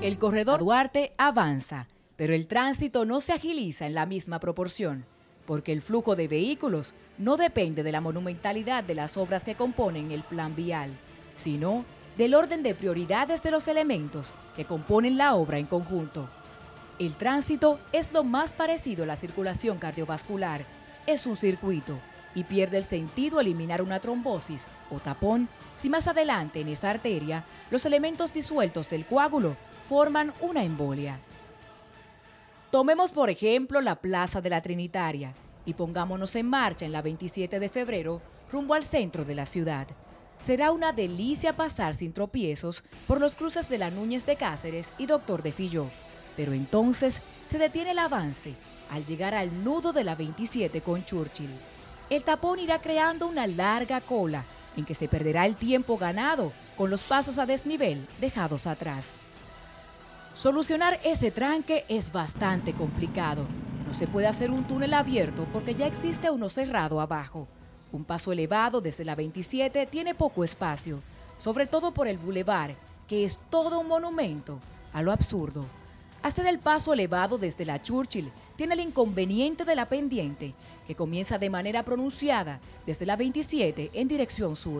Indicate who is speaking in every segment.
Speaker 1: El corredor Duarte avanza, pero el tránsito no se agiliza en la misma proporción, porque el flujo de vehículos no depende de la monumentalidad de las obras que componen el plan vial, sino del orden de prioridades de los elementos que componen la obra en conjunto. El tránsito es lo más parecido a la circulación cardiovascular, es un circuito y pierde el sentido eliminar una trombosis o tapón si más adelante en esa arteria los elementos disueltos del coágulo forman una embolia. Tomemos por ejemplo la Plaza de la Trinitaria y pongámonos en marcha en la 27 de febrero rumbo al centro de la ciudad. Será una delicia pasar sin tropiezos por los cruces de la Núñez de Cáceres y Doctor de Filló, pero entonces se detiene el avance al llegar al nudo de la 27 con Churchill. El tapón irá creando una larga cola en que se perderá el tiempo ganado con los pasos a desnivel dejados atrás. Solucionar ese tranque es bastante complicado. No se puede hacer un túnel abierto porque ya existe uno cerrado abajo. Un paso elevado desde la 27 tiene poco espacio, sobre todo por el bulevar, que es todo un monumento a lo absurdo. Hacer el paso elevado desde la Churchill tiene el inconveniente de la pendiente, que comienza de manera pronunciada desde la 27 en dirección sur.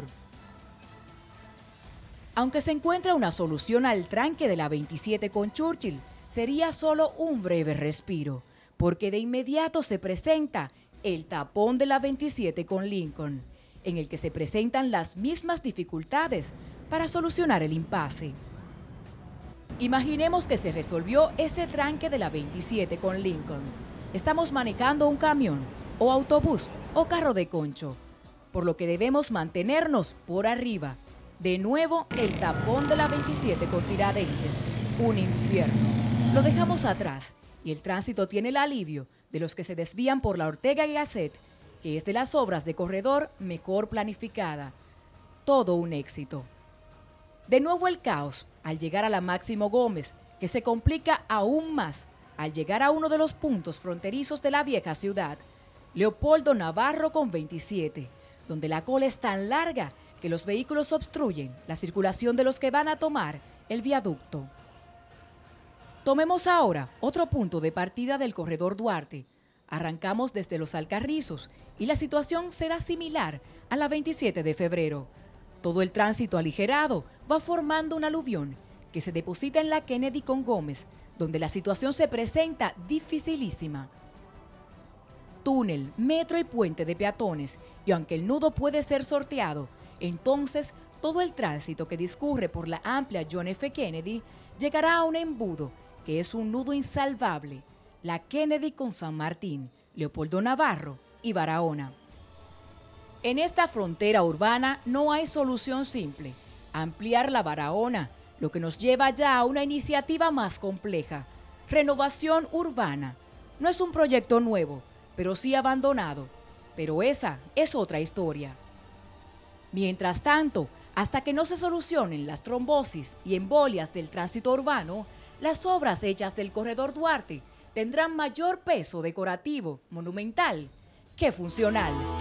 Speaker 1: Aunque se encuentra una solución al tranque de la 27 con Churchill, sería solo un breve respiro, porque de inmediato se presenta el tapón de la 27 con Lincoln, en el que se presentan las mismas dificultades para solucionar el impasse. Imaginemos que se resolvió ese tranque de la 27 con Lincoln. Estamos manejando un camión, o autobús, o carro de concho, por lo que debemos mantenernos por arriba. De nuevo, el tapón de la 27 con Tiradentes, un infierno. Lo dejamos atrás y el tránsito tiene el alivio de los que se desvían por la Ortega y Gasset, que es de las obras de corredor mejor planificada. Todo un éxito. De nuevo el caos al llegar a la Máximo Gómez, que se complica aún más al llegar a uno de los puntos fronterizos de la vieja ciudad, Leopoldo Navarro con 27, donde la cola es tan larga que los vehículos obstruyen la circulación de los que van a tomar el viaducto. Tomemos ahora otro punto de partida del corredor Duarte. Arrancamos desde Los Alcarrizos y la situación será similar a la 27 de febrero. Todo el tránsito aligerado va formando un aluvión que se deposita en la Kennedy con Gómez, donde la situación se presenta dificilísima. Túnel, metro y puente de peatones, y aunque el nudo puede ser sorteado, entonces todo el tránsito que discurre por la amplia John F. Kennedy llegará a un embudo que es un nudo insalvable, la Kennedy con San Martín, Leopoldo Navarro y Barahona. En esta frontera urbana no hay solución simple, ampliar la Barahona, lo que nos lleva ya a una iniciativa más compleja, renovación urbana. No es un proyecto nuevo, pero sí abandonado, pero esa es otra historia. Mientras tanto, hasta que no se solucionen las trombosis y embolias del tránsito urbano, las obras hechas del corredor Duarte tendrán mayor peso decorativo, monumental, que funcional.